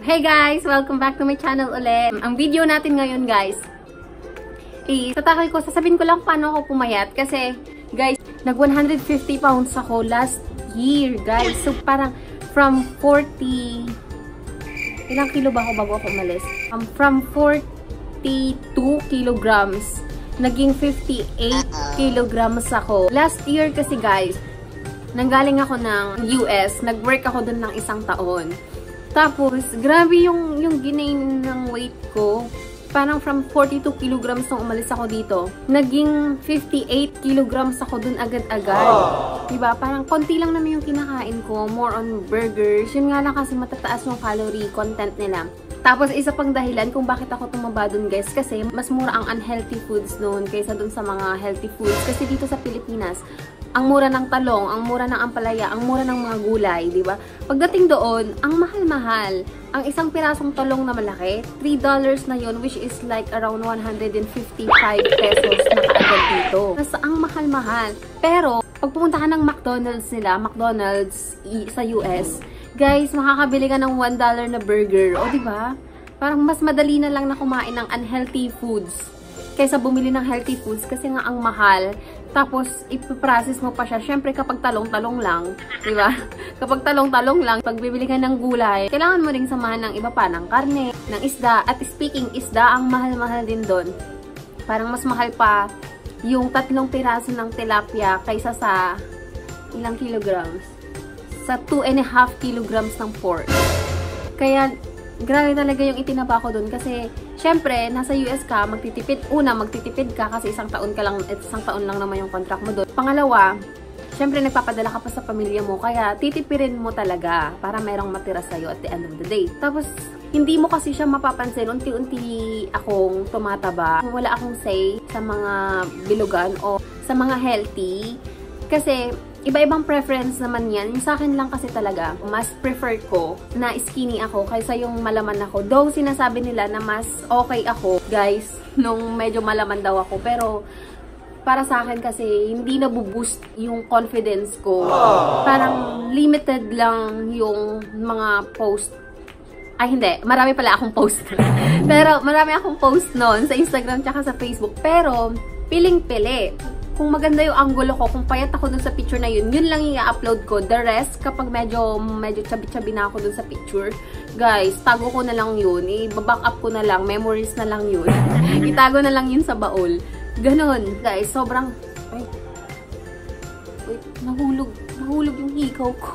Hey guys! Welcome back to my channel ulit. Ang video natin ngayon guys is sasabihin ko lang paano ako pumayat kasi guys, nag 150 pounds ako last year guys. So parang from 40 ilang kilo ba ako bago ako umalis? From 42 kilograms naging 58 kilograms ako. Last year kasi guys, nanggaling ako ng US, nag-work ako dun ng isang taon. Tapos, grabe yung ginain ng weight ko. Parang from 42 kilograms nung umalis ako dito, naging 58 kilograms ako dun agad-agad. Diba? Parang konti lang naman yung kinakain ko. More on burgers. Yun nga lang kasi matataas yung calorie content nila. Tapos, isa pang dahilan kung bakit ako tumaba dun guys, kasi mas mura ang unhealthy foods noon kaysa dun sa mga healthy foods. Kasi dito sa Pilipinas, ang mura ng talong, ang mura ng ampalaya, ang mura ng mga gulay, di ba? Pagdating doon, ang mahal-mahal. Ang isang pirasong talong na malaki, $3 na yon, which is like around 155 pesos na kaagad dito. Kasi ang mahal-mahal. Pero, pag pumunta ka ng McDonald's nila, McDonald's sa US, guys, makakabili ka ng $1 na burger. O, di ba? Parang mas madali na lang na kumain ng unhealthy foods kaysa bumili ng healthy foods kasi nga ang mahal. Tapos, ipiprocess mo pa siya. Siyempre, kapag talong-talong lang, di ba? Kapag talong-talong lang, pag bibili ka ng gulay, kailangan mo ring samahan ng iba pa, ng karne, ng isda. At speaking, isda, ang mahal-mahal din doon. Parang mas mahal pa yung 3 piraso ng tilapia kaysa sa ilang kilograms? Sa 2.5 kilograms ng pork. Kaya, grabe talaga yung itinaba ko doon kasi syempre, nasa US ka, magtitipid. Una, magtitipid ka kasi isang taon lang naman yung contract mo doon. Pangalawa, syempre nagpapadala ka pa sa pamilya mo, kaya titipirin mo talaga para merong matira sa'yo at the end of the day. Tapos, hindi mo kasi siya mapapansin, unti-unti akong tumataba. Wala akong say sa mga bilugan o sa mga healthy. Kasi, iba-ibang preference naman yan. Yung sa akin lang kasi talaga, mas prefer ko na skinny ako kaysa yung malaman ako. Though sinasabi nila na mas okay ako, guys, nung medyo malaman daw ako. Pero, para sa akin kasi, hindi nabuboost yung confidence ko. Parang limited lang yung mga post. Ay, hindi. Marami pala akong post. Pero, marami akong post noon sa Instagram tsaka sa Facebook. Pero, piling-pili. Kung maganda yung angulo ko, kung payat ako dun sa picture na yun, yun lang yung i-upload ko. The rest, kapag medyo chubby-chubby na ako dun sa picture, guys, tago ko na lang yun. I-back up ko na lang. Memories na lang yun. Itago na lang yun sa baul. Ganon. Guys, sobrang... Ay. Wait, nahulog yung hikaw ko.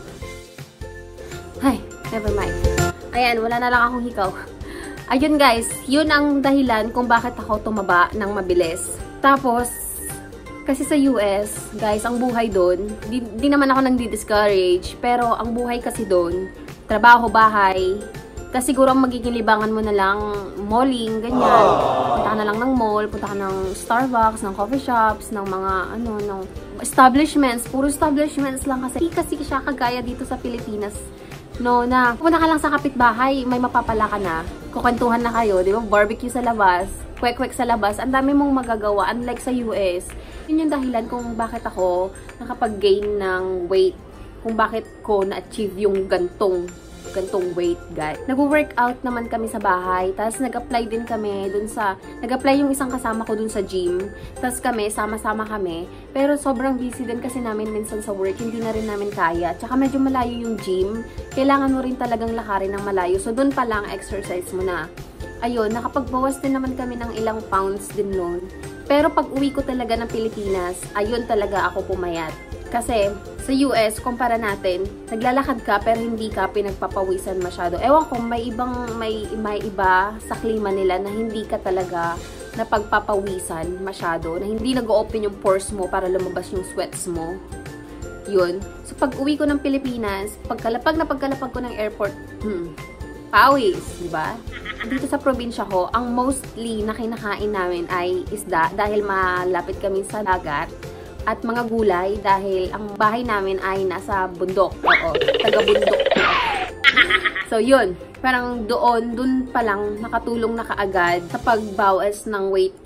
Ay, never mind. Ayan, wala na lang akong hikaw. Ayun guys, yun ang dahilan kung bakit ako tumaba ng mabilis. Tapos, kasi sa US, guys, ang buhay doon, di naman ako nang di-discourage, pero ang buhay kasi doon, trabaho, bahay, kasi siguro ang magiging libangan mo na lang, malling, ganyan. Punta ka na lang ng mall, punta ka ng Starbucks, ng coffee shops, ng mga, ng establishments, puro establishments lang kasi. Hindi kasi siya kagaya dito sa Pilipinas, no, na pumunta ka lang sa kapitbahay, may mapapala ka na, kukwentuhan na kayo, di ba, barbecue sa labas, kwek-kwek sa labas, ang dami mong magagawa, unlike sa US. Yun yung dahilan kung bakit ako nakapag-gain ng weight, kung bakit ko na-achieve yung gantong weight, guys. Nag-workout naman kami sa bahay, tapos nag-apply din kami dun sa, nag-apply yung isang kasama ko dun sa gym, tapos kami, sama-sama kami, pero sobrang busy din kasi namin minsan sa work, hindi na rin namin kaya, tsaka medyo malayo yung gym, kailangan mo rin talagang lakarin ng malayo, so dun pa lang exercise mo na. Ayun, nakapagbawas din naman kami ng ilang pounds din noon. Pero pag uwi ko talaga ng Pilipinas, ayun talaga ako pumayat. Kasi sa US, kumpara natin, naglalakad ka pero hindi ka pinagpapawisan masyado. Ewan ko, may iba sa klima nila na hindi ka talaga napagpapawisan masyado. Na hindi nag-open yung pores mo para lumabas yung sweats mo. Yun. So pag uwi ko ng Pilipinas, pagkalapag ko ng airport, pawis, diba? Dito sa probinsya ko, ang mostly na kinakain namin ay isda dahil malapit kami sa dagat at mga gulay dahil ang bahay namin ay nasa bundok. Oo, taga-bundok. So, yun. Parang dun pa lang nakatulong na kaagad sa pagbawas ng weight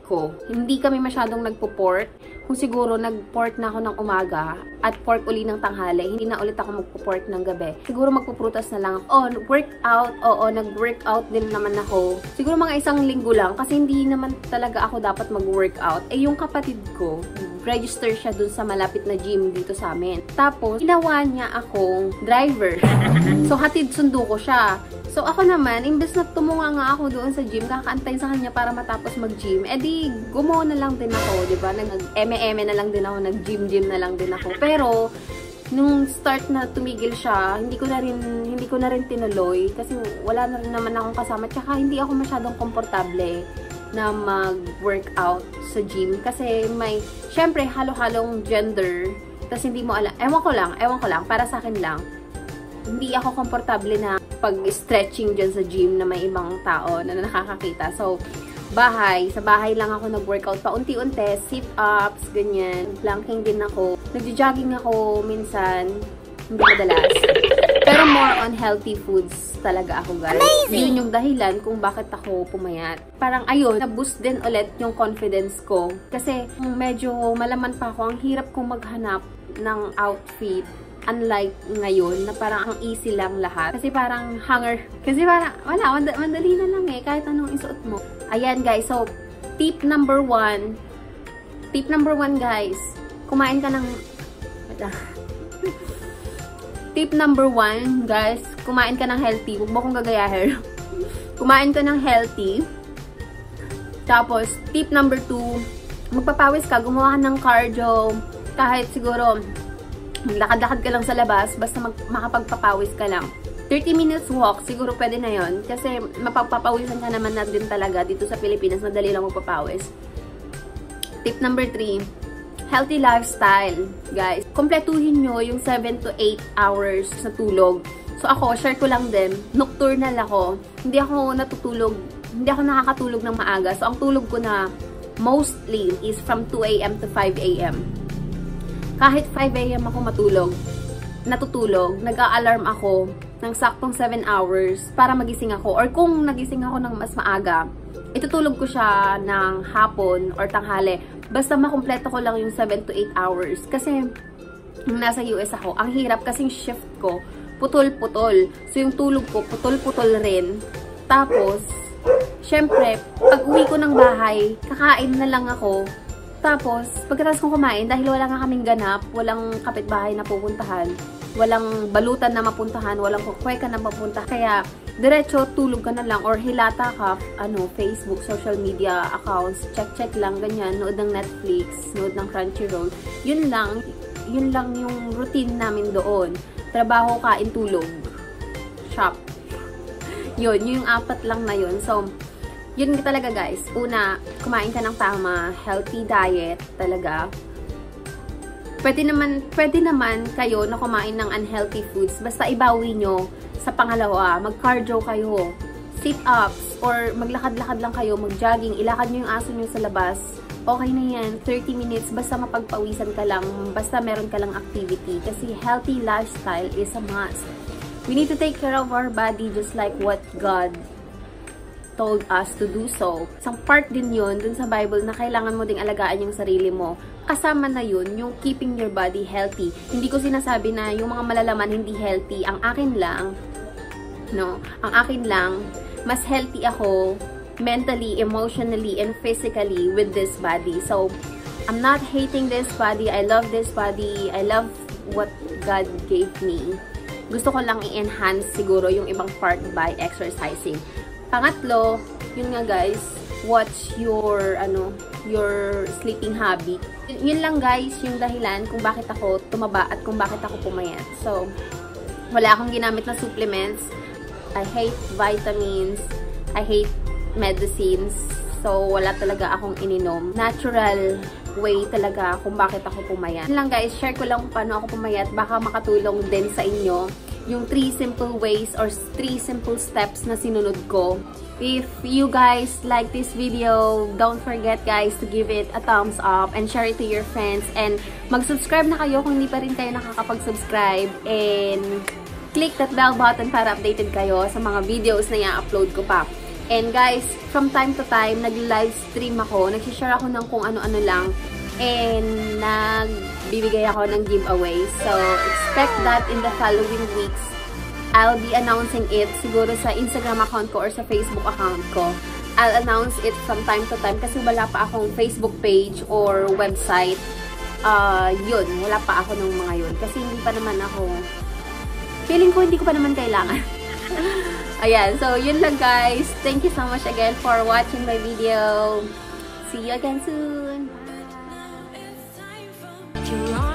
ko. Hindi kami masyadong nagpo-pork. Kung siguro nag-pork na ako ng umaga at pork uli ng tanghali, hindi na ulit ako magpo-pork ng gabi. Siguro magpuprutas na lang ako. Oh, workout. Oo, nag-workout din naman ako. Siguro mga 1 linggo lang kasi hindi naman talaga ako dapat mag-workout. Eh, yung kapatid ko, register siya dun sa malapit na gym dito sa amin. Tapos, ginawa niya akong driver. So, hatid sundo ko siya. So, ako naman, imbes na tumunga nga ako doon sa gym, kakaantay sa kanya para matapos mag-gym, edi, gumawa na lang din ako, diba? Nag-eme-eme na lang din ako, nag-gym-gym na lang din ako. Pero, nung start na tumigil siya, hindi ko na rin tinuloy kasi wala na rin naman akong kasama. Tsaka, hindi ako masyadong komportable na mag-workout sa gym kasi may, syempre, halo-halong gender. Tapos, hindi mo alam, ewan ko lang, para sa akin lang, hindi ako komportable na pag-stretching dyan sa gym na may ibang tao na nakakakita. So, sa bahay lang ako nag-workout pa unti-unti, sit-ups, ganyan. Planking din ako. Nag-jogging ako minsan, hindi madalas. Pero more on healthy foods talaga ako, guys. Amazing! Yun yung dahilan kung bakit ako pumayat. Parang ayun, na-boost din ulit yung confidence ko. Kasi medyo malaman pa ako, ang hirap kong maghanap ng outfit. Unlike ngayon, na parang ang easy lang lahat. Kasi parang hanger. Kasi parang, wala, mandali na lang eh. Kahit anong isuot mo. Ayan guys, so, tip number 1. Tip number 1 guys. Kumain ka ng... Tip number 1, guys. Kumain ka ng healthy. Huwag mo kong gagayahin. Kumain ka ng healthy. Tapos, tip number 2, magpapawis ka. Gumawa ka ng cardio. Kahit siguro... Maglakad-lakad ka lang sa labas, basta makapagpapawis ka lang. 30 minutes walk, siguro pwede na yon. Kasi mapagpapawisan ka naman na din talaga dito sa Pilipinas, madali lang magpapawis. Tip number 3, healthy lifestyle, guys. Kompletuhin nyo yung 7 to 8 hours na tulog. So ako, share ko lang din, nocturnal ako. Hindi ako nakakatulog ng maaga. So ang tulog ko na mostly is from 2 AM to 5 AM. Kahit 5 AM ako natutulog, nag-a-alarm ako ng saktong 7 hours para magising ako. Or kung nagising ako ng mas maaga, itutulog ko siya ng hapon or tanghali. Basta makumpleto ko lang yung 7 to 8 hours. Kasi, nung nasa US ako, ang hirap kasing shift ko, putol-putol. So, yung tulog ko, putol-putol rin. Tapos, syempre, pag uwi ko ng bahay, kakain na lang ako. Tapos, pagkatapos kong kumain, dahil wala nga kaming ganap, walang kapitbahay na pupuntahan, walang balutan na mapuntahan, walang kukweka na mapuntahan. Kaya, diretso, tulog ka na lang or hilata ka, Facebook, social media accounts, check lang, ganyan, nood ng Netflix, nood ng Crunchyroll. Yun lang yung routine namin doon. Trabaho, kain, tulog, shop. Yun, yung 4 lang na yun. So, yun talaga guys. Una, kumain ka ng tama, healthy diet talaga. Pwede naman kayo na kumain ng unhealthy foods. Basta ibawi nyo sa pangalawa. Mag-cardio kayo, sit-ups, or maglakad-lakad lang kayo, mag-jogging, ilakad nyo yung aso nyo sa labas. Okay na yan, 30 minutes, basta mapagpawisan ka lang, basta meron ka lang activity. Kasi healthy lifestyle is a must. We need to take care of our body just like what God told us to do so. Isang part din yun dun sa Bible na kailangan mo ding alagaan yung sarili mo. Kasama na yun yung keeping your body healthy. Hindi ko sinasabi na yung mga malalaman hindi healthy. Ang akin lang, mas healthy ako mentally, emotionally, and physically with this body. So, I'm not hating this body. I love this body. I love what God gave me. Gusto ko lang i-enhance siguro yung ibang part by exercising. Pangatlo, yun nga guys, watch your sleeping habit. Yun lang guys, yung dahilan kung bakit ako tumaba at kung bakit ako pumayat. So, wala akong ginamit na supplements. I hate vitamins. I hate medicines. So, wala talaga akong ininom. Natural way talaga kung bakit ako pumayat. Yun lang guys, share ko lang kung paano ako pumayat. Baka makatulong din sa inyo yung 3 simple ways or 3 simple steps na sinunod ko. If you guys like this video, don't forget guys to give it a thumbs up and share it to your friends. And mag-subscribe na kayo kung hindi pa rin kayo nakakapag-subscribe. And click that bell button para updated kayo sa mga videos na i-upload ko pa. And guys, from time to time, nag-live stream ako. Nag-share ako ng kung ano-ano lang. And nagbibigay ako ng giveaway. So, expect that in the following weeks. I'll be announcing it siguro sa Instagram account ko or sa Facebook account ko. I'll announce it from time to time kasi wala pa akong Facebook page or website. Yun, wala pa ako ng mga yun. Kasi hindi pa naman ako, feeling ko hindi ko pa naman kailangan. Ayan, so yun lang guys. Thank you so much again for watching my video. See you again soon.